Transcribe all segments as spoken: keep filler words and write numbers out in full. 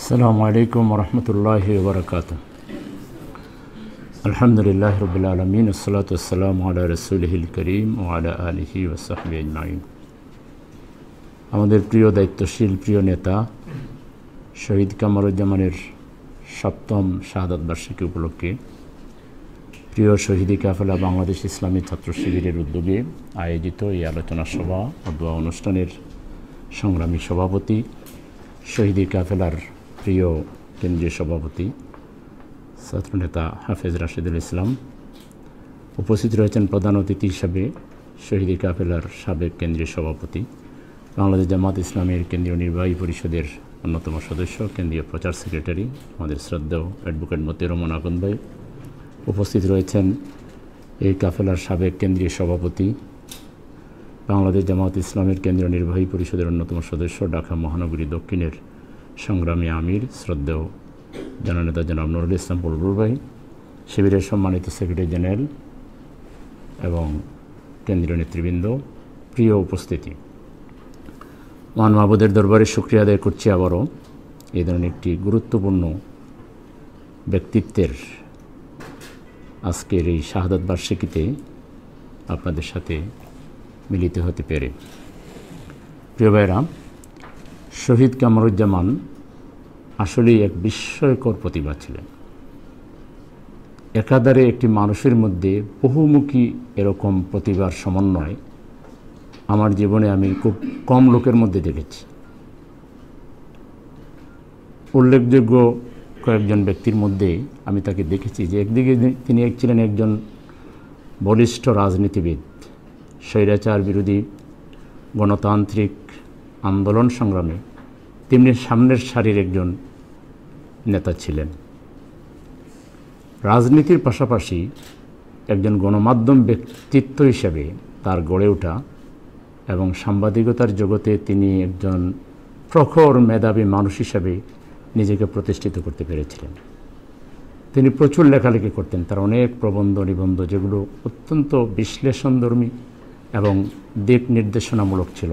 আসসালামু আলাইকুম ওয়া রাহমাতুল্লাহি ওয়া বারাকাতুহু। আলহামদুলিল্লাহি রাব্বিল আলামিন ওয়াসসালাতু ওয়াসসালামু আলা রাসূলিহিল কারীম ওয়া আলা আলিহি ওয়া সাহবিহি আজমাইন। আমাদের প্রিয় দায়িত্বশীল প্রিয় নেতা শহীদ কামরুজ্জামানের সপ্তম শাহাদাত বার্ষিকী উপলক্ষে প্রিয় শহীদি কাফেলা বাংলাদেশ ইসলামী ছাত্র শিবিরের উদ্যোগে আয়োজিত এই আলোচনা সভা ও দোয়া অনুষ্ঠানের সংগ্রামী সভাপতি, শহীদি কাফেলার প্রিয় কেন্দ্রীয় সভাপতি ছাত্রনেতা হাফেজ রাশিদুল ইসলাম, উপস্থিত রয়েছেন প্রধান অতিথি হিসাবে শহীদি কাফেলার সাবেক কেন্দ্রীয় সভাপতি, বাংলাদেশ জামাত ইসলামের কেন্দ্রীয় নির্বাহী পরিষদের অন্যতম সদস্য, কেন্দ্রীয় প্রচার সেক্রেটারি আমাদের শ্রদ্ধেয় অ্যাডভোকেট মতিউর রহমান আকন্দ ভাই, উপস্থিত রয়েছেন এই কাফেলার সাবেক কেন্দ্রীয় সভাপতি, বাংলাদেশ জামাত ইসলামের কেন্দ্রীয় নির্বাহী পরিষদের অন্যতম সদস্য, ঢাকা মহানগরী দক্ষিণের সংগ্রামী আমির শ্রদ্ধেয় জননেতা জনাব নুরুল ইসলাম বুলবুল ভাই, শিবিরের সম্মানিত সেক্রেটারি জেনারেল এবং কেন্দ্রীয় নেতৃবৃন্দ, প্রিয় উপস্থিতি, মহান মাহবুদের দরবারে শুকরিয়া আদায় করছি আবারও এই ধরনের একটি গুরুত্বপূর্ণ ব্যক্তিত্বের আজকের এই শাহাদাত বার্ষিকীতে আপনাদের সাথে মিলিত হতে পেরে। প্রিয় ভাইরা, শহীদ কামরুজ্জামান আসলেই এক বিস্ময়কর প্রতিভা ছিলেন। একাধারে একটি মানুষের মধ্যে বহুমুখী এরকম প্রতিভার সমন্বয় আমার জীবনে আমি খুব কম লোকের মধ্যে দেখেছি। উল্লেখযোগ্য কয়েকজন ব্যক্তির মধ্যে আমি তাকে দেখেছি যে একদিকে তিনি এক ছিলেন একজন বলিষ্ঠ রাজনীতিবিদ, স্বৈরাচার বিরোধী গণতান্ত্রিক আন্দোলন সংগ্রামে তেমনি সামনের সারির একজন নেতা ছিলেন। রাজনীতির পাশাপাশি একজন গণমাধ্যম ব্যক্তিত্ব হিসেবে তার গড়ে ওঠা এবং সাংবাদিকতার জগতে তিনি একজন প্রখর মেধাবী মানুষ হিসাবে নিজেকে প্রতিষ্ঠিত করতে পেরেছিলেন। তিনি প্রচুর লেখালেখি করতেন, তার অনেক প্রবন্ধ নিবন্ধ যেগুলো অত্যন্ত বিশ্লেষণধর্মী এবং দিক নির্দেশনামূলক ছিল।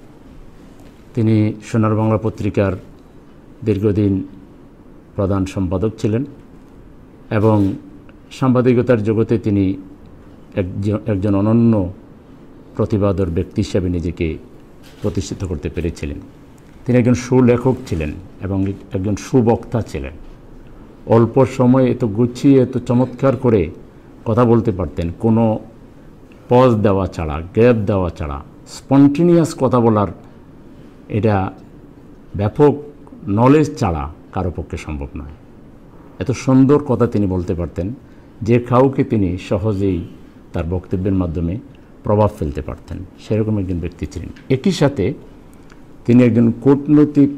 তিনি সোনার বাংলা পত্রিকার দীর্ঘদিন প্রধান সম্পাদক ছিলেন এবং সাংবাদিকতার জগতে তিনি একজন অনন্য প্রতিভাধর ব্যক্তি হিসাবে নিজেকে প্রতিষ্ঠিত করতে পেরেছিলেন। তিনি একজন সুলেখক ছিলেন এবং একজন সুবক্তা ছিলেন। অল্প সময়ে এত গুছিয়ে এত চমৎকার করে কথা বলতে পারতেন, কোনো পজ দেওয়া ছাড়া, গ্যাপ দেওয়া ছাড়া স্পন্টেনিয়াস কথা বলার এটা ব্যাপক নলেজ ছাড়া কারো পক্ষে সম্ভব নয়। এত সুন্দর কথা তিনি বলতে পারতেন যে কাউকে তিনি সহজেই তার বক্তব্যের মাধ্যমে প্রভাব ফেলতে পারতেন, সেরকম একজন ব্যক্তি ছিলেন। একই সাথে তিনি একজন কূটনৈতিক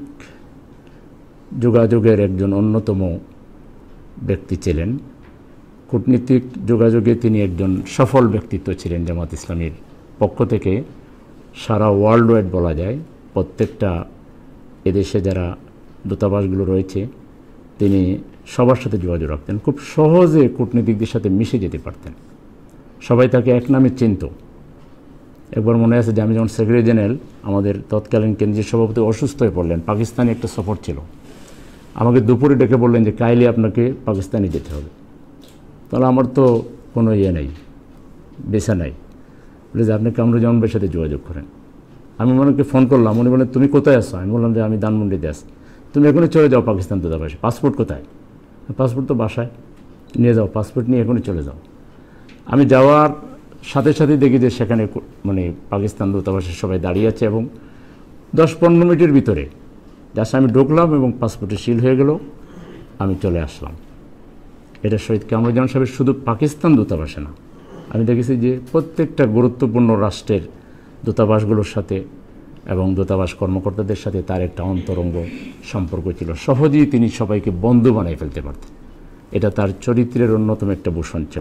যোগাযোগের একজন অন্যতম ব্যক্তি ছিলেন। কূটনীতিক যোগাযোগে তিনি একজন সফল ব্যক্তিত্ব ছিলেন। জামাত ইসলামীর পক্ষ থেকে সারা ওয়ার্ল্ড ওয়াইড বলা যায় প্রত্যেকটা এদেশে যারা দূতাবাসগুলো রয়েছে তিনি সবার সাথে যোগাযোগ রাখতেন, খুব সহজে কূটনীতিকদের সাথে মিশে যেতে পারতেন, সবাই তাকে এক নামে চিনত। একবার মনে আছে যে আমি যখন সেক্রেটারি জেনারেল, আমাদের তৎকালীন কেন্দ্রীয় সভাপতি অসুস্থ হয়ে পড়লেন, পাকিস্তানে একটা সফর ছিল, আমাকে দুপুরে ডেকে বললেন যে কাইলে আপনাকে পাকিস্তানে যেতে হবে। তাহলে আমার তো কোনো ইয়ে নেই, বেসা নাই, বলে যে আপনি কামরুজ্জামান ভাইয়ের সাথে যোগাযোগ করেন। আমি ওনাকে ফোন করলাম, উনি বলেন তুমি কোথায় আসো? আমি বললাম যে আমি ধানমন্ডিতে আসি। তুমি এখনই চলে যাও পাকিস্তান দূতাবাসে। পাসপোর্ট কোথায়? পাসপোর্ট তো বাসায়, নিয়ে যাও, পাসপোর্ট নিয়ে এখনই চলে যাও। আমি যাওয়ার সাথে সাথে দেখি যে সেখানে মানে পাকিস্তান দূতাবাসের সবাই দাঁড়িয়ে আছে এবং দশ পনেরো মিনিটের ভিতরে জাস্ট আমি ঢুকলাম এবং পাসপোর্টে সিল হয়ে গেল, আমি চলে আসলাম। এটা শহীদ কামরুজ্জামান সাহেবের শুধু পাকিস্তান দূতাবাসে না, আমি দেখেছি যে প্রত্যেকটা গুরুত্বপূর্ণ রাষ্ট্রের দূতাবাসগুলোর সাথে এবং দূতাবাস কর্মকর্তাদের সাথে তার একটা অন্তরঙ্গ সম্পর্ক ছিল। সহজেই তিনি সবাইকে বন্ধু বানিয়ে ফেলতে পারতেন, এটা তার চরিত্রের অন্যতম একটা ভূষণ ছিল।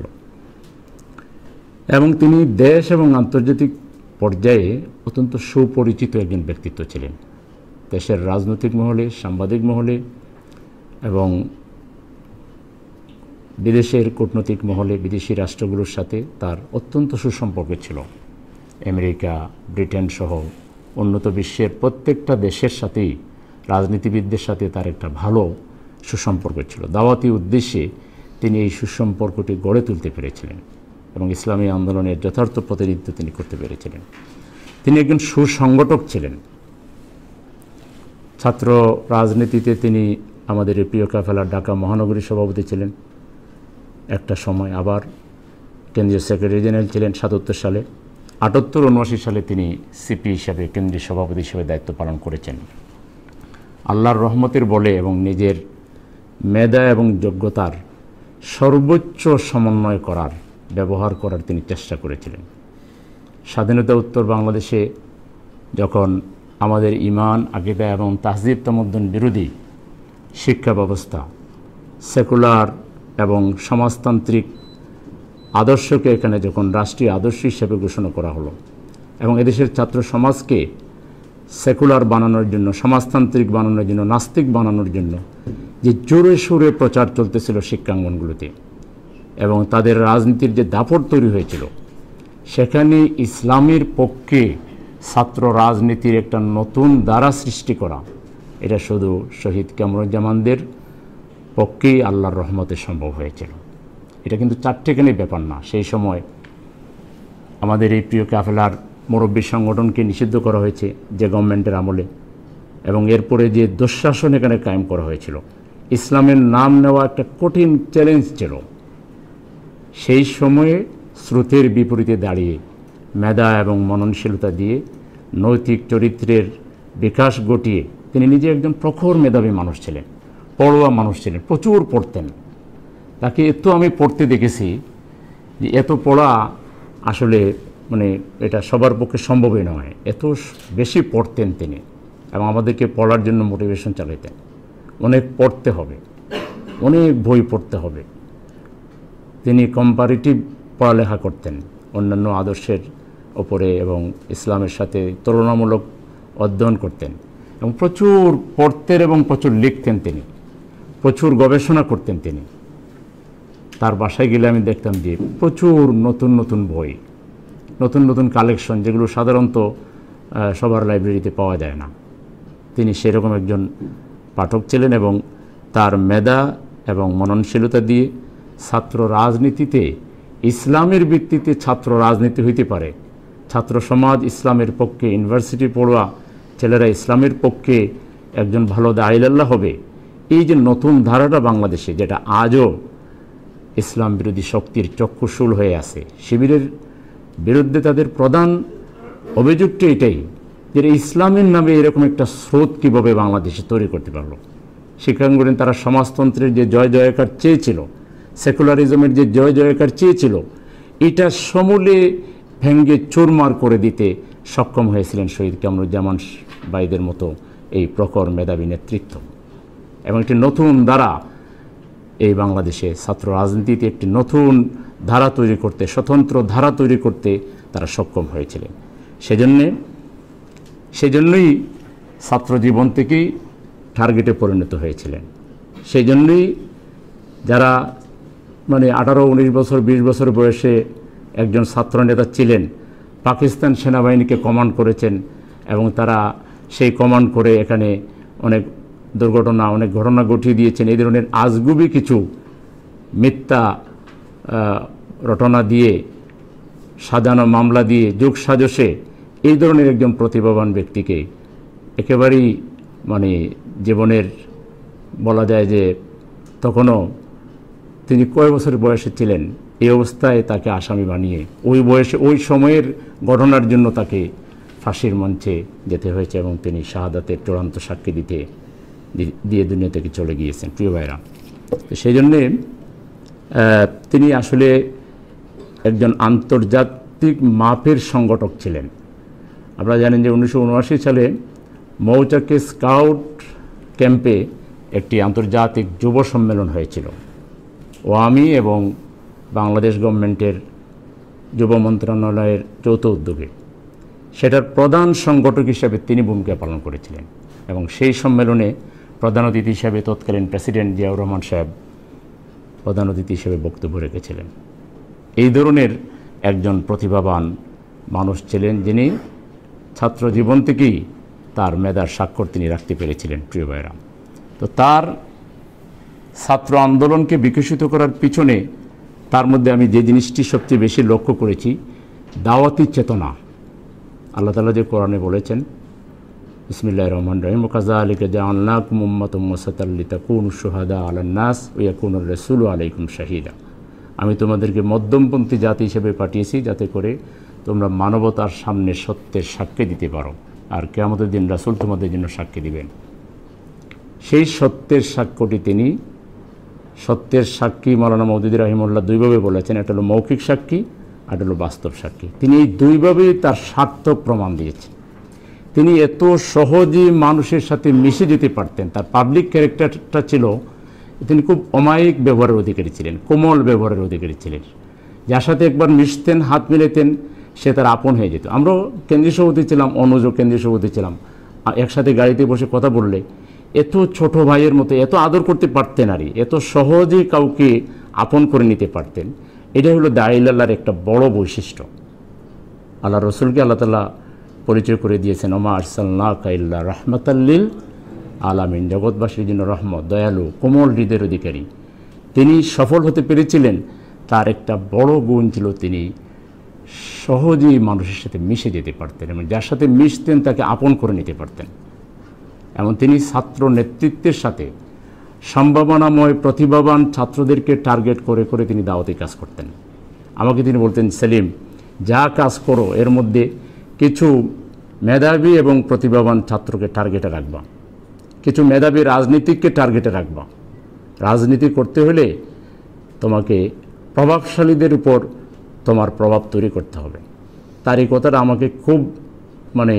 এবং তিনি দেশ এবং আন্তর্জাতিক পর্যায়ে অত্যন্ত সুপরিচিত একজন ব্যক্তিত্ব ছিলেন। দেশের রাজনৈতিক মহলে, সাংবাদিক মহলে এবং বিদেশের কূটনৈতিক মহলে বিদেশি রাষ্ট্রগুলোর সাথে তার অত্যন্ত সুসম্পর্ক ছিল। আমেরিকা, ব্রিটেন সহ উন্নত বিশ্বের প্রত্যেকটা দেশের সাথেই রাজনীতিবিদদের সাথে তার একটা ভালো সুসম্পর্ক ছিল। দাওয়াতি উদ্দেশ্যে তিনি এই সুসম্পর্কটি গড়ে তুলতে পেরেছিলেন এবং ইসলামী আন্দোলনের যথার্থ প্রতিনিধিত্ব তিনি করতে পেরেছিলেন। তিনি একজন সুসংগঠক ছিলেন। ছাত্র রাজনীতিতে তিনি আমাদের এই প্রিয় কাফেলার ঢাকা মহানগরী সভাপতি ছিলেন একটা সময়, আবার কেন্দ্রীয় সেক্রেটারি জেনারেল ছিলেন সাতাত্তর সালে। আটাত্তর উনআশি সালে তিনি সিপি হিসাবে কেন্দ্রীয় সভাপতি হিসেবে দায়িত্ব পালন করেছেন। আল্লাহর রহমতের বলে এবং নিজের মেধা এবং যোগ্যতার সর্বোচ্চ সমন্বয় করার ব্যবহার করার তিনি চেষ্টা করেছিলেন। স্বাধীনতা উত্তর বাংলাদেশে যখন আমাদের ঈমান, আকীদা এবং তাহজিব তামাদ্দুন বিরোধী শিক্ষা ব্যবস্থা, সেকুলার এবং সমাজতান্ত্রিক আদর্শকে এখানে যখন রাষ্ট্রীয় আদর্শ হিসেবে ঘোষণা করা হলো এবং এদেশের ছাত্র সমাজকে সেকুলার বানানোর জন্য, সমাজতান্ত্রিক বানানোর জন্য, নাস্তিক বানানোর জন্য যে জোরে সোরে প্রচার চলতেছিল শিক্ষাঙ্গনগুলোতে এবং তাদের রাজনীতির যে দাপট তৈরি হয়েছিল, সেখানে ইসলামের পক্ষে ছাত্র রাজনীতির একটা নতুন ধারা সৃষ্টি করা, এটা শুধু শহীদ কামরুজ্জামানদের পক্ষেই আল্লাহর রহমতে সম্ভব হয়েছিল। এটা কিন্তু চারটেখানি ব্যাপার না। সেই সময় আমাদের এই প্রিয় কাফেলার মুরব্বী সংগঠনকে নিষিদ্ধ করা হয়েছে যে গভর্নমেন্টের আমলে, এবং এরপরে যে দুঃশাসন এখানে কায়েম করা হয়েছিল, ইসলামের নাম নেওয়া একটা কঠিন চ্যালেঞ্জ ছিল। সেই সময়ে স্রোতের বিপরীতে দাঁড়িয়ে মেধা এবং মননশীলতা দিয়ে নৈতিক চরিত্রের বিকাশ ঘটিয়ে তিনি নিজে একজন প্রখর মেধাবী মানুষ ছিলেন, পড়ুয়া মানুষ ছিলেন, প্রচুর পড়তেন। তাকে এত আমি পড়তে দেখেছি যে এত পড়া আসলে মানে এটা সবার পক্ষে সম্ভবই নয়। এত বেশি পড়তেন তিনি এবং আমাদেরকে পড়ার জন্য মোটিভেশন চালাইতেন। অনেক পড়তে হবে, অনেক বই পড়তে হবে। তিনি কম্পারেটিভ পড়ালেখা করতেন অন্যান্য আদর্শের ওপরে এবং ইসলামের সাথে তুলনামূলক অধ্যয়ন করতেন এবং প্রচুর পড়তেন এবং প্রচুর লিখতেন তিনি, প্রচুর গবেষণা করতেন তিনি। তার বাসায় গেলে আমি দেখতাম যে প্রচুর নতুন নতুন বই, নতুন নতুন কালেকশন, যেগুলো সাধারণত সবার লাইব্রেরিতে পাওয়া যায় না। তিনি সেরকম একজন পাঠক ছিলেন এবং তার মেধা এবং মননশীলতা দিয়ে ছাত্র রাজনীতিতে ইসলামের ভিত্তিতে ছাত্র রাজনীতি হইতে পারে, ছাত্র সমাজ ইসলামের পক্ষে, ইউনিভার্সিটি পড়ুয়া ছেলেরা ইসলামের পক্ষে একজন ভালো দাঈলাল্লাহ হবে, এই যে নতুন ধারাটা বাংলাদেশে, যেটা আজও ইসলাম বিরোধী শক্তির চক্ষুশূল হয়ে আছে, শিবিরের বিরুদ্ধে তাদের প্রধান অভিযোগটা এটাই যে ইসলামের নামে এরকম একটা স্রোত কীভাবে বাংলাদেশে তৈরি করতে পারলো। শিক্ষাঙ্গনে তারা সমাজতন্ত্রের যে জয় জয়কার চেয়েছিল, সেকুলারিজমের যে জয় জয়কার চেয়েছিল, এটা সমূলে ভেঙ্গে চুরমার করে দিতে সক্ষম হয়েছিলেন শহীদ কামরুজ্জামান ভাইদের মতো এই প্রখর মেধাবী নেতৃত্ব। এবং একটি নতুন ধারা এই বাংলাদেশে ছাত্র রাজনীতিতে একটি নতুন ধারা তৈরি করতে, স্বতন্ত্র ধারা তৈরি করতে তারা সক্ষম হয়েছিলেন। সেজন্যে সেজন্যই ছাত্র জীবন থেকেই টার্গেটে পরিণত হয়েছিলেন। সেই জন্যই যারা মানে আঠারো উনিশ বছর বিশ বছর বয়সে একজন ছাত্র নেতা ছিলেন, পাকিস্তান সেনাবাহিনীকে কমান্ড করেছেন এবং তারা সেই কমান্ড করে এখানে অনেক দুর্ঘটনা, অনেক ঘটনা ঘটিয়ে দিয়েছেন। এই ধরনের আজগুবি কিছু মিথ্যা রটনা দিয়ে, সাজানো মামলা দিয়ে, যোগ সাজসে এই ধরনের একজন প্রতিভাবান ব্যক্তিকে একেবারেই মানে জীবনের বলা যায় যে তখনও তিনি কয় বছর বয়সে ছিলেন, এই অবস্থায় তাকে আসামি বানিয়ে ওই বয়সে ওই সময়ের ঘটনার জন্য তাকে ফাঁসির মঞ্চে যেতে হয়েছে এবং তিনি শাহাদাতের চূড়ান্ত সাক্ষী দিতে দিয়ে দুনিয়া থেকে চলে গিয়েছেন। প্রিয় ভাইরা, তো সেই জন্যে তিনি আসলে একজন আন্তর্জাতিক মাপের সংগঠক ছিলেন। আপনারা জানেন যে উনিশশো উনআশি সালে মৌচাকে স্কাউট ক্যাম্পে একটি আন্তর্জাতিক যুব সম্মেলন হয়েছিল ওয়ামি এবং বাংলাদেশ গভর্নমেন্টের যুব মন্ত্রণালয়ের যৌথ উদ্যোগে। সেটার প্রধান সংগঠক হিসেবে তিনি ভূমিকা পালন করেছিলেন এবং সেই সম্মেলনে প্রধান অতিথি হিসেবে তৎকালীন প্রেসিডেন্ট জিয়াউর রহমান সাহেব প্রধান অতিথি হিসেবে বক্তব্য রেখেছিলেন। এই ধরনের একজন প্রতিভাবান মানুষ ছিলেন যিনি ছাত্র জীবন থেকেই তার মেধার স্বাক্ষর তিনি রাখতে পেরেছিলেন প্রিয় ভাইরা। তো তার ছাত্র আন্দোলনকে বিকশিত করার পিছনে তার মধ্যে আমি যে জিনিসটি সবচেয়ে বেশি লক্ষ্য করেছি, দাওয়াতি চেতনা। আল্লাহ তাআলা যে কোরআনে বলেছেন, বিসমিল্লাহির রহমানির রহিম, কাযালিকা জাআলনাকুম উম্মাতাম ওয়াসাতাল লিতাকুনু শুহাদা আলান নাস ওয়া ইয়াকুনার রাসূলু আলাইকুম শাহিদা। আমি তোমাদেরকে মধ্যমপন্থী জাতি হিসেবে পাঠিয়েছি যাতে করে তোমরা মানবতার সামনে সত্যের সাক্ষী দিতে পারো, আর কিয়ামতের দিন রাসূল তোমাদের জন্য সাক্ষী দিবেন। সেই সত্যের সাক্ষ্যটি তিনি, সত্যের সাক্ষী মাওলানা মওদুদী রাহিমাহুল্লাহ দুইভাবে বলেছেন, একটা হলো মৌখিক সাক্ষী, আর একটা হলো বাস্তব সাক্ষী। তিনি এই দুইভাবেই তার সার্থক প্রমাণ দিয়েছেন। তিনি এত সহজেই মানুষের সাথে মিশে যেতে পারতেন। তার পাবলিক ক্যারেক্টারটা ছিল, তিনি খুব অমায়িক ব্যবহারের অধিকারী ছিলেন, কোমল ব্যবহারের অধিকারী ছিলেন। যার সাথে একবার মিশতেন, হাত মিলাতেন, সে তার আপন হয়ে যেত। আমরাও কেন্দ্রীয় সভাপতি ছিলাম, অনুজ কেন্দ্রীয় সভাপতি ছিলাম, একসাথে গাড়িতে বসে কথা বললে এত ছোট ভাইয়ের মতো এত আদর করতে পারতেন, আর এত সহজেই কাউকে আপন করে নিতে পারতেন। এটাই হলো দাঈ-ইলাল্লাহর একটা বড় বৈশিষ্ট্য। আল্লাহ রসুলকে আল্লাহ তাআলা পরিচয় করে দিয়েছেন, ওমা আরসালনাকা ইল্লা রাহমাতাল লিল আলামিন, জগৎবাসীর জন্য রহমত, দয়ালু, কোমল হৃদয়ের অধিকারী। তিনি সফল হতে পেরেছিলেন, তার একটা বড় গুণ ছিল, তিনি সহজেই মানুষের সাথে মিশে যেতে পারতেন এবং যার সাথে মিশতেন তাকে আপন করে নিতে পারতেন। এমন তিনি ছাত্র নেতৃত্বের সাথে সম্ভাবনাময় প্রতিভাবান ছাত্রদেরকে টার্গেট করে করে তিনি দাওয়াতি কাজ করতেন। আমাকে তিনি বলতেন, সেলিম, যা কাজ করো এর মধ্যে কিছু মেধাবী এবং প্রতিভাবান ছাত্রকে টার্গেটে রাখবা, কিছু মেধাবী রাজনীতিককে টার্গেটে রাখবা। রাজনীতি করতে হলে তোমাকে প্রভাবশালীদের উপর তোমার প্রভাব তৈরি করতে হবে। তার এই কথাটা আমাকে খুব মানে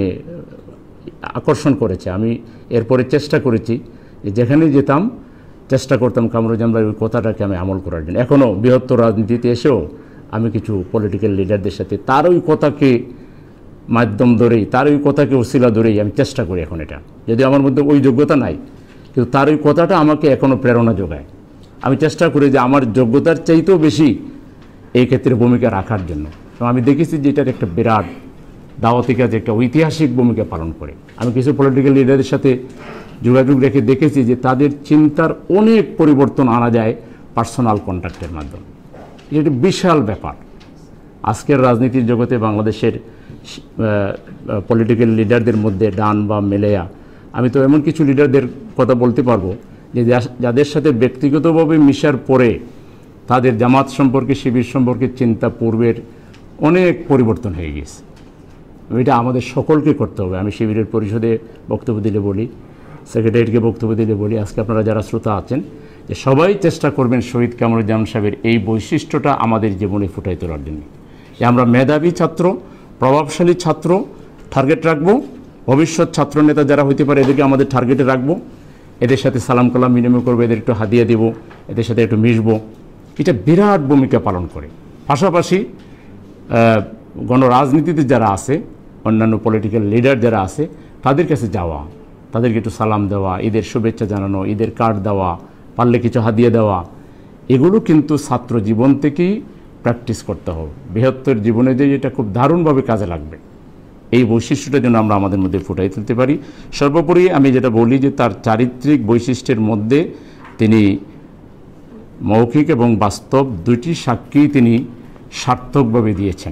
আকর্ষণ করেছে। আমি এরপরে চেষ্টা করেছি যে যেখানে যেতাম চেষ্টা করতাম কামরুজ্জামান ভাই ওই কথাটাকে আমি আমল করার জন্য। এখনও বৃহত্তর রাজনীতিতে এসেও আমি কিছু পলিটিক্যাল লিডারদের সাথে তার ওই কথাকে মাধ্যম ধরেই, তার ওই কথাকে ওসিলা ধরেই আমি চেষ্টা করি এখন। এটা যদি আমার মধ্যে ওই যোগ্যতা নাই, কিন্তু তার ওই কথাটা আমাকে এখনও প্রেরণা যোগায়। আমি চেষ্টা করি যে আমার যোগ্যতার চাইতেও বেশি এই ক্ষেত্রে ভূমিকা রাখার জন্য। তো আমি দেখেছি যে এটার একটা বিরাট দাওয়াতি কাজে একটা ঐতিহাসিক ভূমিকা পালন করে। আমি কিছু পলিটিক্যাল লিডারের সাথে যোগাযোগ রেখে দেখেছি যে তাদের চিন্তার অনেক পরিবর্তন আনা যায় পার্সোনাল কন্ট্যাক্টের মাধ্যমে। এটা একটা বিশাল ব্যাপার। আজকের রাজনীতির জগতে বাংলাদেশের পলিটিক্যাল লিডারদের মধ্যে ডান বা মেলেয়া, আমি তো এমন কিছু লিডারদের কথা বলতে পারবো যে যাদের সাথে ব্যক্তিগতভাবে মিশার পরে তাদের জামাত সম্পর্কে, শিবির সম্পর্কে চিন্তা পূর্বের অনেক পরিবর্তন হয়ে গেছে। এটা আমাদের সকলকে করতে হবে। আমি শিবিরের পরিষদে বক্তব্য দিলে বলি, সেক্রেটারিয়েটকে বক্তব্য দিলে বলি, আজকে আপনারা যারা শ্রোতা আছেন যে সবাই চেষ্টা করবেন শহীদ কামরুজ্জামান সাহেবের এই বৈশিষ্ট্যটা আমাদের জীবনে ফুটাই তোলার জন্য, যে আমরা মেধাবী ছাত্র, প্রভাবশালী ছাত্র টার্গেট রাখবো, ভবিষ্যৎ ছাত্র নেতা যারা হইতে পারে এদেরকে আমাদের টার্গেটে রাখবো, এদের সাথে সালাম কালাম বিনিময় করবো, এদের একটু হাদিয়া দেব, এদের সাথে একটু মিশবো। এটা বিরাট ভূমিকা পালন করে। পাশাপাশি গণরাজনীতিতে যারা আছে, অন্যান্য পলিটিক্যাল লিডার যারা আছে, তাদের কাছে যাওয়া, তাদেরকে একটু সালাম দেওয়া, ঈদের শুভেচ্ছা জানানো, ঈদের কার্ড দেওয়া, পারলে কিছু হাদিয়া দেওয়া, এগুলো কিন্তু ছাত্র জীবন থেকেই প্র্যাকটিস করতে হবে। বৃহত্তর জীবনে যে এটা খুব দারুণভাবে কাজে লাগবে, এই বৈশিষ্ট্যটা যেন আমরা আমাদের মধ্যে ফুটাই তুলতে পারি। সর্বোপরি আমি যেটা বলি যে তার চারিত্রিক বৈশিষ্ট্যের মধ্যে তিনি মৌখিক এবং বাস্তব দুইটি সাক্ষী তিনি সার্থকভাবে দিয়েছেন।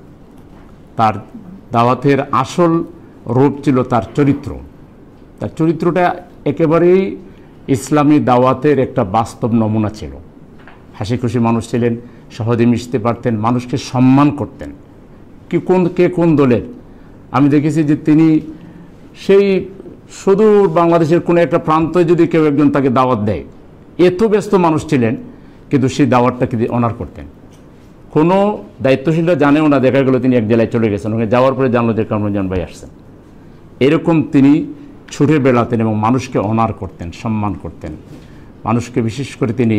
তার দাওয়াতের আসল রূপ ছিল তার চরিত্র। তার চরিত্রটা একেবারেই ইসলামী দাওয়াতের একটা বাস্তব নমুনা ছিল। হাসি খুশি মানুষ ছিলেন, সহজে মিশতে পারতেন, মানুষকে সম্মান করতেন। কি কোন কে কোন দলের, আমি দেখেছি যে তিনি সেই সুদূর বাংলাদেশের কোনো একটা প্রান্তে যদি কেউ একজন তাকে দাওয়াত দেয়, এত ব্যস্ত মানুষ ছিলেন, কিন্তু সেই দাওয়াতটাকে অনার করতেন। কোনো দায়িত্বশীলরা জানেও না, দেখা গেল তিনি এক জেলায় চলে গেছেন, ওখানে যাওয়ার পরে জানলো যে কামরুজ্জামান ভাই আসছেন। এরকম তিনি ছুটে বেড়াতেন এবং মানুষকে অনার করতেন, সম্মান করতেন। মানুষকে বিশেষ করে তিনি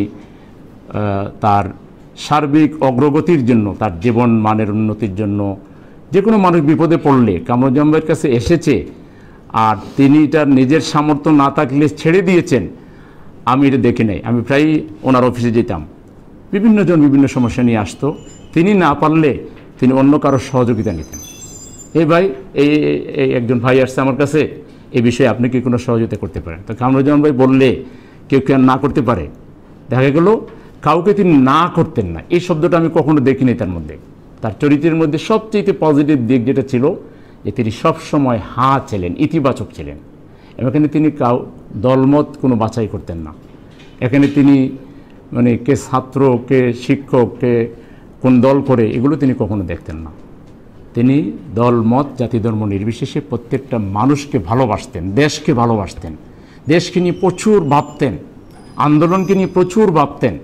তার সার্বিক অগ্রগতির জন্য, তার জীবন মানের উন্নতির জন্য, যে কোনো মানুষ বিপদে পড়লে কামরুজ্জামান ভাইয়ের কাছে এসেছে, আর তিনি তার নিজের সামর্থ্য না থাকলে ছেড়ে দিয়েছেন, আমি এটা দেখি নাই। আমি প্রায়ই ওনার অফিসে যেতাম, বিভিন্ন জন বিভিন্ন সমস্যা নিয়ে আসতো, তিনি না পারলে তিনি অন্য কারোর সহযোগিতা নিতেন। এই ভাই, এই একজন ভাই আসছে আমার কাছে, এ বিষয়ে আপনি কি কোনো সহযোগিতা করতে পারেন? তো কামরুজ্জামান ভাই বললে কেউ কেউ না করতে পারে? দেখা গেল কাউকে তিনি না করতেন না, এই শব্দটা আমি কখনো দেখিনি তার মধ্যে। তার চরিত্রের মধ্যে সবচেয়ে পজিটিভ দিক যেটা ছিল যে তিনি সবসময় হা ছিলেন, ইতিবাচক ছিলেন। এখানে তিনি কাউ দলমত কোনো বাছাই করতেন না। এখানে তিনি মানে কে ছাত্র, কে শিক্ষক, কে কোন দল করে এগুলো তিনি কখনো দেখতেন না। তিনি দল মত জাতি ধর্ম নির্বিশেষে প্রত্যেকটা মানুষকে ভালোবাসতেন, দেশকে ভালোবাসতেন, দেশকে নিয়ে প্রচুর ভাবতেন, আন্দোলনকে নিয়ে প্রচুর ভাবতেন।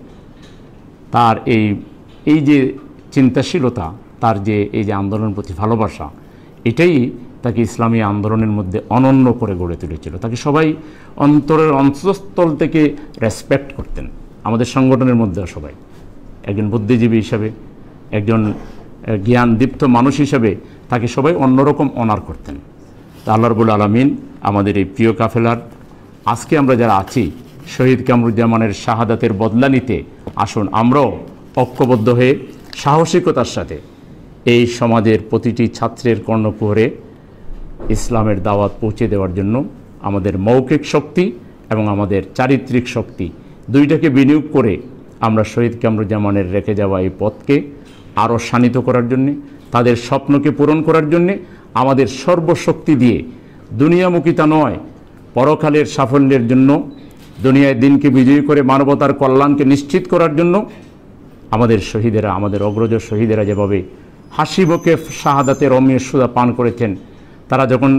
তার এই এই যে চিন্তাশীলতা, তার যে এই যে আন্দোলনের প্রতি ভালোবাসা, এটাই তাকে ইসলামী আন্দোলনের মধ্যে অনন্য করে গড়ে তুলেছিল। তাকে সবাই অন্তরের অন্তঃস্থল থেকে রেসপেক্ট করতেন, আমাদের সংগঠনের মধ্যেও সবাই। একজন বুদ্ধিজীবী হিসাবে, একজন জ্ঞানদীপ্ত মানুষ হিসাবে তাকে সবাই অন্যরকম অনার করতেন। তা আল্লাহ রাব্বুল আলামিন আমাদের এই প্রিয় কাফেলার আজকে আমরা যারা আছি, শহীদ কামরুজ্জামানের শাহাদাতের বদলা নিতে আসুন আমরাও ঐক্যবদ্ধ হয়ে সাহসিকতার সাথে এই সমাজের প্রতিটি ছাত্রের কর্ণকুহরে ইসলামের দাওয়াত পৌঁছে দেওয়ার জন্য আমাদের মৌখিক শক্তি এবং আমাদের চারিত্রিক শক্তি দুইটাকে বিনিয়োগ করে আমরা শহীদ কামরুজ্জামানের রেখে যাওয়া এই পথকে আরও শানিত করার জন্যে, তাদের স্বপ্নকে পূরণ করার জন্যে আমাদের সর্বশক্তি দিয়ে দুনিয়ামুখিতা নয়, পরকালের সাফল্যের জন্য, দুনিয়ায় দিনকে বিজয়ী করে মানবতার কল্যাণকে নিশ্চিত করার জন্য আমাদের শহীদেরা, আমাদের অগ্রজ শহীদেরা যেভাবে হাসিবকে শাহাদাতের অমৃত সুধা পান করেছেন, তারা যখন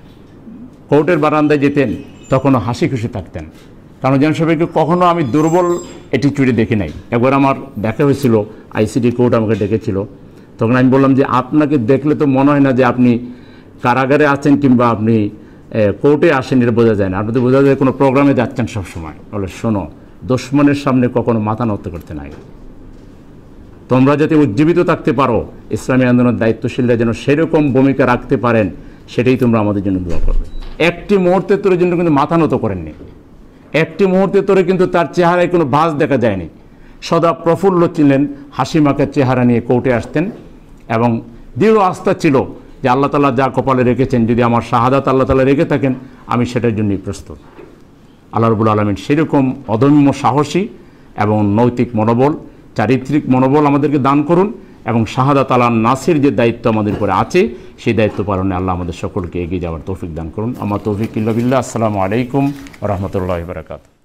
কোর্টের বারান্দায় যেতেন তখনও হাসি খুশি থাকতেন। কারণ যেন সবাইকে কখনও আমি দুর্বল অ্যাটিটিউডে দেখি নাই। একবার আমার দেখা হয়েছিল, আইসিডি কোর্ট আমাকে ডেকেছিল, তখন আমি বললাম যে আপনাকে দেখলে তো মনে হয় না যে আপনি কারাগারে আছেন কিংবা আপনি কোর্টে আসেন, এটা বোঝা যায় না, আপনি তো বোঝা যায় কোনো প্রোগ্রামে যাচ্ছেন সবসময়। বলে শোনো, দুশমনের সামনে কখনো মাথা নত করতে নাই, তোমরা যাতে উজ্জীবিত থাকতে পারো, ইসলামী আন্দোলনের দায়িত্বশীলরা যেন সেরকম ভূমিকা রাখতে পারেন, সেটাই তোমরা আমাদের জন্য দোয়া করবে। একটি মুহূর্তের তোর জন্য কিন্তু মাথা নত করেননি, একটি মুহূর্তে তোরে কিন্তু তার চেহারায় কোনো ভাঁজ দেখা যায়নি। সদা প্রফুল্ল ছিলেন, হাসি মাখার চেহারা নিয়ে কোর্টে আসতেন এবং দৃঢ় আস্থা ছিল যে আল্লাহ তাআলা যা কপালে রেখেছেন, যদি আমার শাহাদাত আল্লাহ তাআলা রেখে থাকেন আমি সেটার জন্যই প্রস্তুত। আল্লাহ রাব্বুল আলামিন সেরকম অদম্য সাহসী এবং নৈতিক মনোবল, চারিত্রিক মনোবল আমাদেরকে দান করুন এবং শাহাদাত আলা নাসির যে দায়িত্ব আমাদের উপরে আছে সেই দায়িত্ব পালনে আল্লাহ আমাদের সকলকে এগিয়ে যাওয়ার তৌফিক দান করুন। আমার তৌফিক ইল্লা বিল্লাহ। আসসালামু আলাইকুম ওয়া রাহমাতুল্লাহি ওয়া বারাকাতুহু।